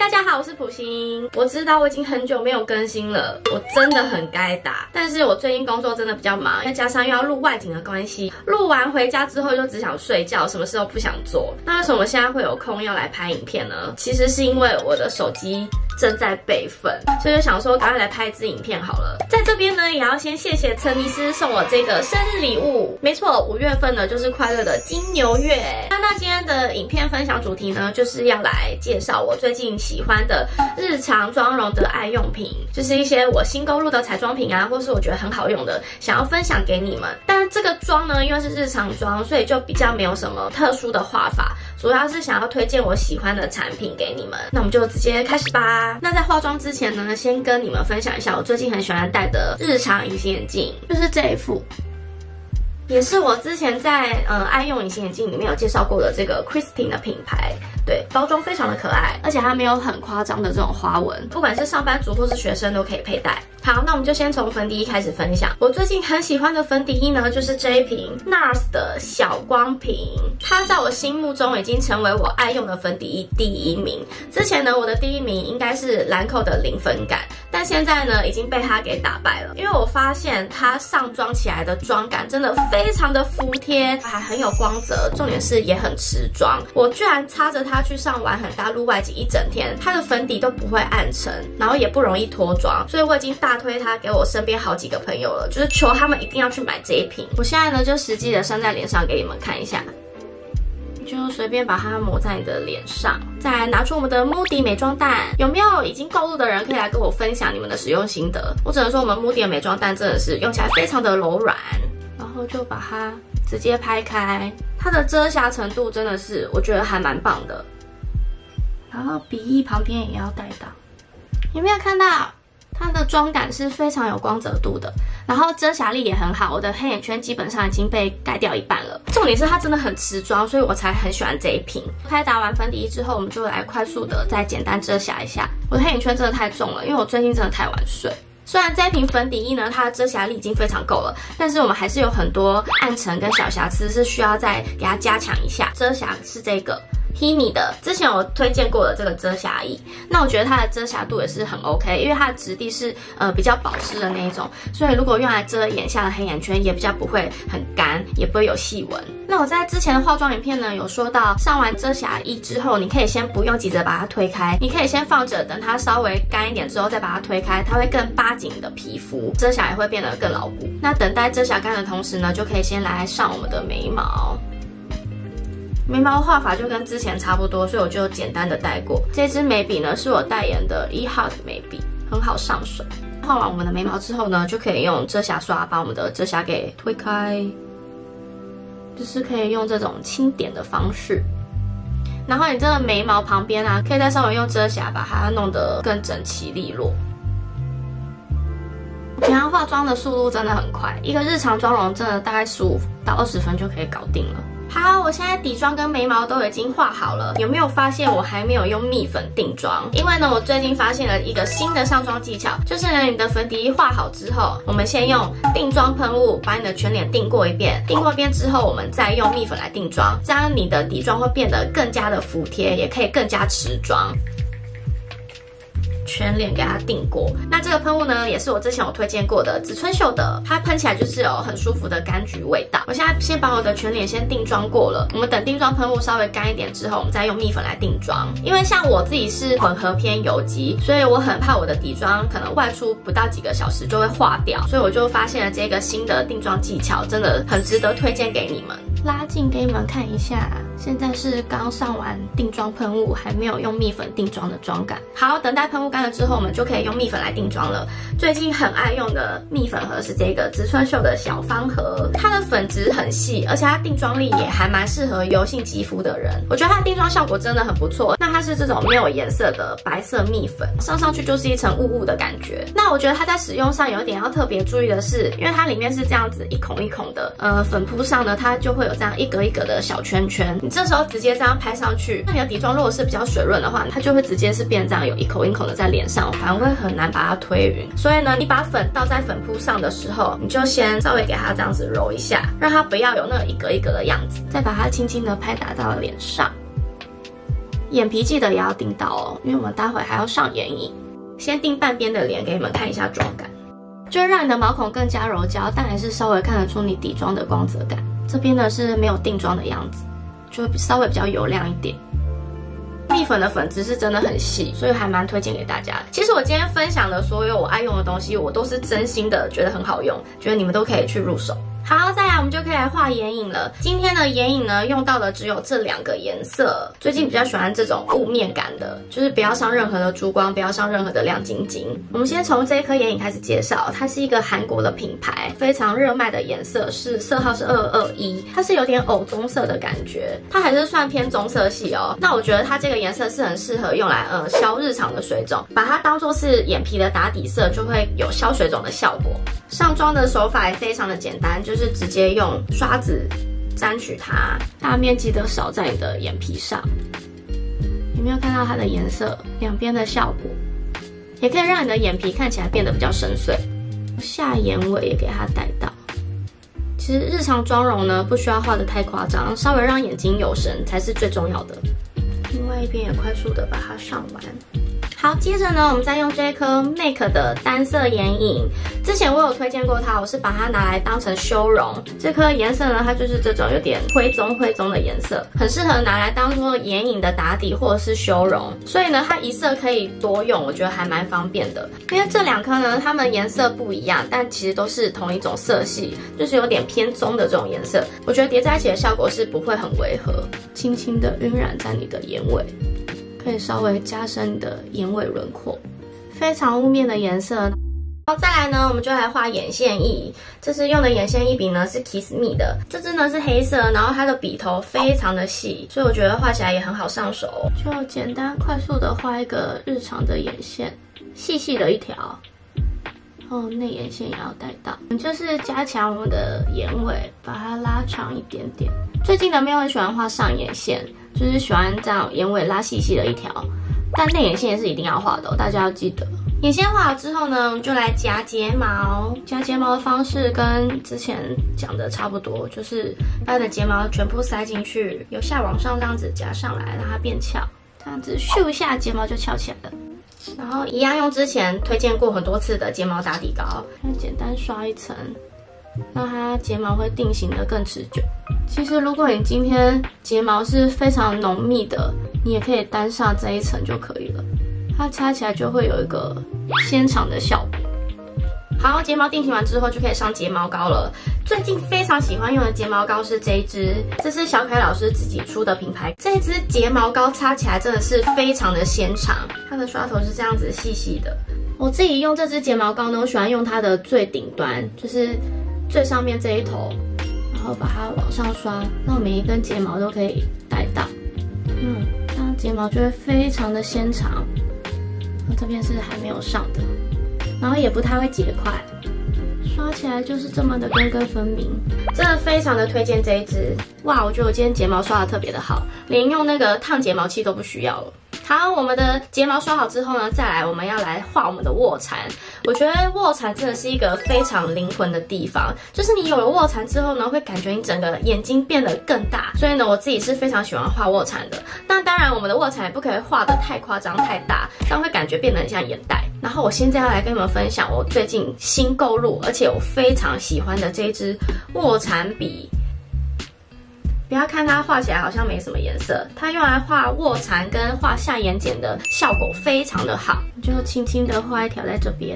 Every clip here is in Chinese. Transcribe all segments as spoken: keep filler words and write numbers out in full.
大家好，我是普星。我知道我已经很久没有更新了，我真的很该打。但是我最近工作真的比较忙，再加上又要录外景的关系，录完回家之后就只想睡觉，什么事都不想做。那为什么我现在会有空要来拍影片呢？其实是因为我的手机正在备份，所以就想说赶快来拍一支影片好了。在这边呢，也要先谢谢陈尼斯送我这个生日礼物。没错，五月份呢就是快乐的金牛月。那那今天的影片分享主题呢，就是要来介绍我最近喜欢的日常妆容的爱用品，就是一些我新购入的彩妆品啊，或是我觉得很好用的，想要分享给你们。但这个妆呢，因为是日常妆，所以就比较没有什么特殊的画法，主要是想要推荐我喜欢的产品给你们。那我们就直接开始吧。那在化妆之前呢，先跟你们分享一下我最近很喜欢戴的日常隐形眼镜，就是这一副。也是我之前在呃爱用隐形眼镜里面有介绍过的这个 Christine 的品牌，对，包装非常的可爱，而且它没有很夸张的这种花纹，不管是上班族或是学生都可以佩戴。好，那我们就先从粉底液开始分享。我最近很喜欢的粉底液呢，就是这一瓶 N A R S 的小光瓶，它在我心目中已经成为我爱用的粉底液第一名。之前呢，我的第一名应该是兰蔻的零粉感，但现在呢已经被它给打败了，因为我发现它上妆起来的妆感真的非常的服帖，还很有光泽，重点是也很持妆。我居然擦着它去上完很大陆外景一整天，它的粉底都不会暗沉，然后也不容易脱妆，所以我已经大推它给我身边好几个朋友了，就是求他们一定要去买这一瓶。我现在呢就实际的扇在脸上给你们看一下，就随便把它抹在你的脸上，再来拿出我们的 Moody 美妆蛋。有没有已经购入的人可以来跟我分享你们的使用心得？我只能说我们 Moody 的美妆蛋真的是用起来非常的柔软，然后就把它直接拍开，它的遮瑕程度真的是我觉得还蛮棒的。然后鼻翼旁边也要带到，有没有看到？它的妆感是非常有光泽度的，然后遮瑕力也很好，我的黑眼圈基本上已经被盖掉一半了。重点是它真的很持妆，所以我才很喜欢这一瓶。拍打完粉底液之后，我们就来快速的再简单遮瑕一下。我的黑眼圈真的太重了，因为我最近真的太晚睡。虽然这一瓶粉底液呢，它的遮瑕力已经非常够了，但是我们还是有很多暗沉跟小瑕疵是需要再给它加强一下。遮瑕是这个Himi 的，之前我推荐过的这个遮瑕液，那我觉得它的遮瑕度也是很 OK， 因为它的质地是呃比较保湿的那一种，所以如果用来遮眼下的黑眼圈，也比较不会很干，也不会有细纹。那我在之前的化妆影片呢，有说到上完遮瑕液之后，你可以先不用急着把它推开，你可以先放着，等它稍微干一点之后再把它推开，它会更扒紧你的皮肤，遮瑕也会变得更牢固。那等待遮瑕干的同时呢，就可以先来上我们的眉毛。眉毛画法就跟之前差不多，所以我就简单的带过。这支眉笔呢是我代言的 E Hot 眉笔，很好上手。画完我们的眉毛之后呢，就可以用遮瑕刷把我们的遮瑕给推开，就是可以用这种轻点的方式。然后你这个眉毛旁边啊，可以再稍微用遮瑕把它弄得更整齐利落。平常化妆的速度真的很快，一个日常妆容真的大概十五到二十分就可以搞定了。好，我现在底妆跟眉毛都已经画好了，有没有发现我还没有用蜜粉定妆？因为呢，我最近发现了一个新的上妆技巧，就是呢，你的粉底液画好之后，我们先用定妆喷雾把你的全脸定过一遍，定过一遍之后，我们再用蜜粉来定妆，这样你的底妆会变得更加的服帖，也可以更加持妆。全脸给它定过。那这个喷雾呢，也是我之前有推荐过的植村秀的，它喷起来就是有很舒服的柑橘味道。我现在先把我的全脸先定妆过了，我们等定妆喷雾稍微干一点之后，我们再用蜜粉来定妆。因为像我自己是混合偏油肌，所以我很怕我的底妆可能外出不到几个小时就会化掉，所以我就发现了这个新的定妆技巧，真的很值得推荐给你们。拉近给你们看一下，现在是刚上完定妆喷雾，还没有用蜜粉定妆的妆感。好，等待喷雾干了之后，我们就可以用蜜粉来定妆了。最近很爱用的蜜粉盒是这个植村秀的小方盒，它的粉质很细，而且它定妆力也还蛮适合油性肌肤的人。我觉得它的定妆效果真的很不错。那它是这种没有颜色的白色蜜粉，上上去就是一层雾雾的感觉。那我觉得它在使用上有一点要特别注意的是，因为它里面是这样子一孔一孔的，呃，粉扑上呢，它就会有这样一格一格的小圈圈。你这时候直接这样拍上去，那你的底妆如果是比较水润的话，它就会直接是变这样有一口一口的在脸上，反而会很难把它推匀。所以呢，你把粉倒在粉扑上的时候，你就先稍微给它这样子揉一下，让它不要有那个一格一格的样子，再把它轻轻的拍打到脸上。 眼皮记得也要盯到哦，因为我们待会还要上眼影。先定半边的脸给你们看一下妆感，就让你的毛孔更加柔焦，但还是稍微看得出你底妆的光泽感。这边呢是没有定妆的样子，就稍微比较油亮一点。蜜粉的粉质是真的很细，所以还蛮推荐给大家的。其实我今天分享的所有我爱用的东西，我都是真心的觉得很好用，觉得你们都可以去入手。好，再来我们就可以来画眼影了。今天的眼影呢，用到的只有这两个颜色。最近比较喜欢这种雾面感的，就是不要上任何的珠光，不要上任何的亮晶晶。我们先从这一颗眼影开始介绍，它是一个韩国的品牌，非常热卖的颜色是色号是二二一，它是有点藕棕色的感觉，它还是算偏棕色系哦。那我觉得它这个颜色是很适合用来呃消日常的水肿，把它当做是眼皮的打底色，就会有消水肿的效果。上妆的手法也非常的简单，就是直接用刷子沾取它，大面积的扫在你的眼皮上。有没有看到它的颜色两边的效果？也可以让你的眼皮看起来变得比较深邃。下眼尾也给它带到。其实日常妆容呢，不需要画得太夸张，稍微让眼睛有神才是最重要的。另外一边也快速的把它上完。好，接着呢，我们再用这颗 Make 的单色眼影。之前我有推荐过它，我是把它拿来当成修容。这颗颜色呢，它就是这种有点灰棕灰棕的颜色，很适合拿来当做眼影的打底或者是修容。所以呢，它一色可以多用，我觉得还蛮方便的。因为这两颗呢，它们颜色不一样，但其实都是同一种色系，就是有点偏棕的这种颜色。我觉得叠在一起的效果是不会很违和，轻轻的晕染在你的眼尾。可以稍微加深你的眼尾轮廓，非常雾面的颜色。好，再来呢，我们就来画眼线液。这次用的眼线液笔呢是 Kiss Me 的，这支呢是黑色，然后它的笔头非常的细，所以我觉得画起来也很好上手。就简单快速的画一个日常的眼线，细细的一条。然后内眼线也要带到，就是加强我们的眼尾，把它拉长一点点。最近呢没有很喜欢画上眼线，就是喜欢这样眼尾拉细细的一条，但内眼线也是一定要画的哦，大家要记得。眼线画好之后呢，我们就来夹睫毛。夹睫毛的方式跟之前讲的差不多，就是把你的睫毛全部塞进去，由下往上这样子夹上来，让它变翘，这样子咻一下睫毛就翘起来了。然后一样用之前推荐过很多次的睫毛打底膏，简单刷一层，让它睫毛会定型的更持久。其实如果你今天睫毛是非常浓密的，你也可以单上这一层就可以了，它擦起来就会有一个纤长的效果。好，睫毛定型完之后就可以上睫毛膏了。最近非常喜欢用的睫毛膏是这一支，这是小凯老师自己出的品牌。这一支睫毛膏擦起来真的是非常的纤长，它的刷头是这样子细细的。我自己用这支睫毛膏呢，我喜欢用它的最顶端，就是最上面这一头，然后把它往上刷，让每一根睫毛都可以带到。嗯，这样睫毛就会非常的纤长。然后这边是还没有上的。然后也不太会结块，刷起来就是这么的根根分明，真的非常的推荐这一支。哇，我觉得我今天睫毛刷的特别的好，连用那个烫睫毛器都不需要了。好，我们的睫毛刷好之后呢，再来我们要来画我们的卧蚕。我觉得卧蚕真的是一个非常灵魂的地方，就是你有了卧蚕之后呢，会感觉你整个眼睛变得更大。所以呢，我自己是非常喜欢画卧蚕的。那当然，我们的卧蚕也不可以画得太夸张、太大，这样会感觉变得很像眼袋。然后我现在要来跟你们分享我最近新购入，而且我非常喜欢的这一支卧蚕笔。不要看它画起来好像没什么颜色，它用来画卧蚕跟画下眼睑的效果非常的好。就轻轻的画一条在这边，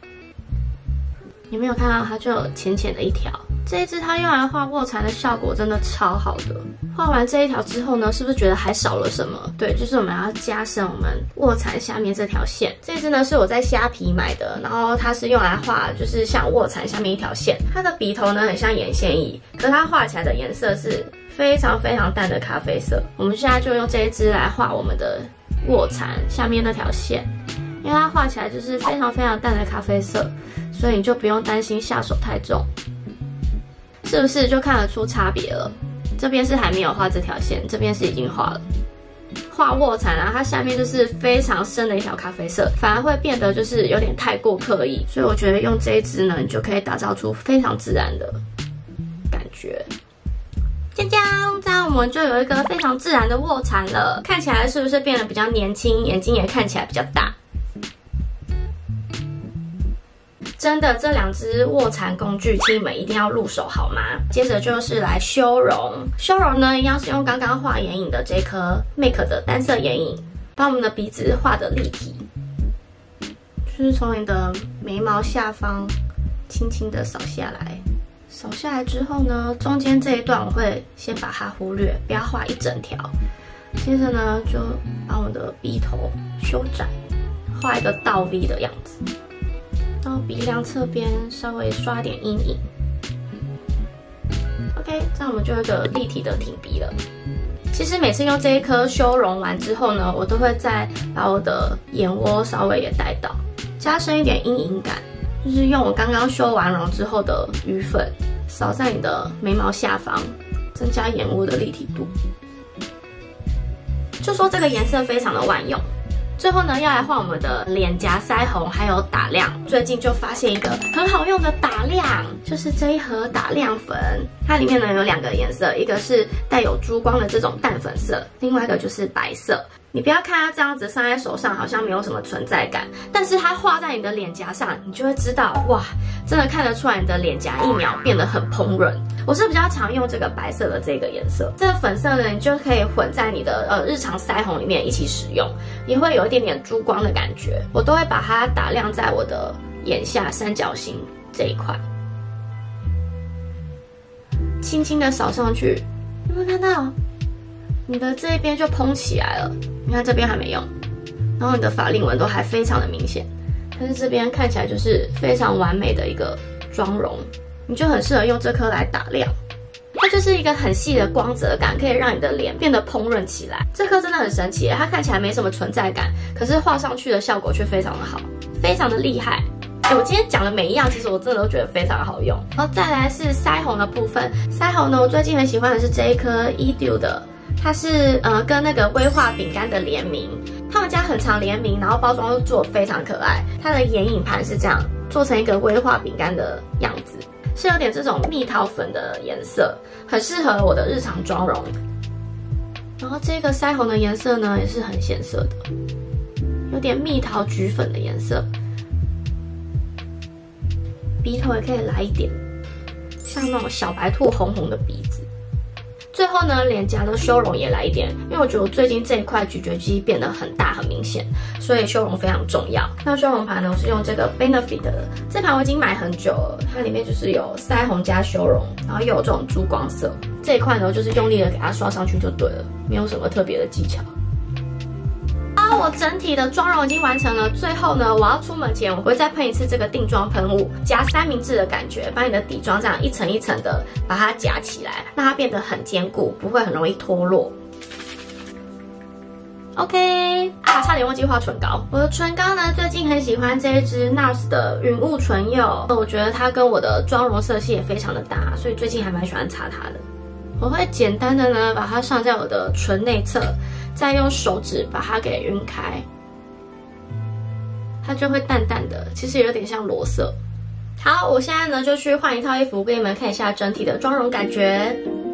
有没有看到它就有浅浅的一条？这一支它用来画卧蚕的效果真的超好的。画完这一条之后呢，是不是觉得还少了什么？对，就是我们要加深我们卧蚕下面这条线。这支呢是我在虾皮买的，然后它是用来画就是像卧蚕下面一条线。它的笔头呢很像眼线液，可是它画起来的颜色是非常非常淡的咖啡色。我们现在就用这一支来画我们的卧蚕下面那条线，因为它画起来就是非常非常淡的咖啡色，所以你就不用担心下手太重。是不是就看得出差别了？这边是还没有画这条线，这边是已经画了。画卧蚕啊，它下面就是非常深的一条咖啡色，反而会变得就是有点太过刻意。所以我觉得用这一支呢，你就可以打造出非常自然的感觉。 锵锵，这样我们就有一个非常自然的卧蚕了，看起来是不是变得比较年轻，眼睛也看起来比较大？真的，这两支卧蚕工具，请你们一定要入手好吗？接着就是来修容，修容呢一样是用刚刚画眼影的这颗 Make 的单色眼影，把我们的鼻子画的立体，就是从你的眉毛下方轻轻的扫下来。扫下来之后呢，中间这一段我会先把它忽略，不要画一整条。接着呢，就把我的鼻头修窄，画一个倒 V 的样子。然后鼻梁侧边稍微刷点阴影。OK， 这样我们就有一个立体的挺鼻了。其实每次用这一颗修容完之后呢，我都会再把我的眼窝稍微也带到，加深一点阴影感。就是用我刚刚修完容之后的余粉，扫在你的眉毛下方，增加眼窝的立体度。就说这个颜色非常的万用。最后呢，要来画我们的脸颊、腮红，还有打亮。最近就发现一个很好用的打亮，就是这一盒打亮粉。它里面呢有两个颜色，一个是带有珠光的这种淡粉色，另外一个就是白色。你不要看它这样子上在手上好像没有什么存在感，但是它画在你的脸颊上，你就会知道，哇，真的看得出来你的脸颊一秒变得很蓬润。我是比较常用这个白色的这个颜色，这个粉色呢，你就可以混在你的呃日常腮红里面一起使用，也会有一点点珠光的感觉。我都会把它打亮在我的眼下三角形这一块，轻轻的扫上去，有没有看到？你的这一边就蓬起来了，你看这边还没用，然后你的法令纹都还非常的明显，但是这边看起来就是非常完美的一个妆容，你就很适合用这颗来打亮，它就是一个很细的光泽感，可以让你的脸变得蓬润起来。这颗真的很神奇，它看起来没什么存在感，可是画上去的效果却非常的好，非常的厉害。欸、我今天讲的每一样，其实我真的都觉得非常好用。然后再来是腮红的部分，腮红呢，我最近很喜欢的是这一颗 E D U 的。它是呃跟那个威化饼干的联名，他们家很常联名，然后包装都做得非常可爱。它的眼影盘是这样做成一个威化饼干的样子，是有点这种蜜桃粉的颜色，很适合我的日常妆容。然后这个腮红的颜色呢也是很显色的，有点蜜桃橘粉的颜色。鼻头也可以来一点，像那种小白兔红红的鼻子。最后呢，脸颊的修容也来一点，因为我觉得我最近这一块咀嚼肌变得很大很明显，所以修容非常重要。那修容盘呢，我是用这个 Benefit 的，这盘我已经买很久了，它里面就是有腮红加修容，然后又有这种珠光色。这一块呢，就是用力的给它刷上去就对了，没有什么特别的技巧。我整体的妆容已经完成了，最后呢，我要出门前我会再喷一次这个定妆喷雾，夹三明治的感觉，把你的底妆这样一层一层的把它夹起来，让它变得很坚固，不会很容易脱落。OK 啊，差点忘记画唇膏。我的唇膏呢，最近很喜欢这一支 N A R S 的云雾唇釉，我觉得它跟我的妆容色系也非常的搭，所以最近还蛮喜欢擦它的。我会简单的呢把它上在我的唇内侧，再用手指把它给晕开，它就会淡淡的，其实有点像裸色。好，我现在呢就去换一套衣服，给你们看一下整体的妆容感觉。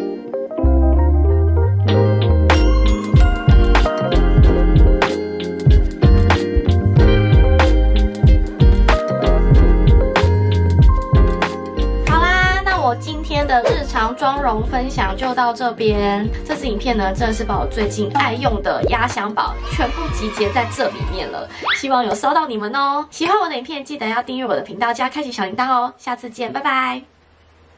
今天的日常妆容分享就到这边。这支影片呢，真的是把我最近爱用的压箱宝全部集结在这里面了，希望有烧到你们哦。喜欢我的影片，记得要订阅我的频道，加开启小铃铛哦。下次见，拜拜。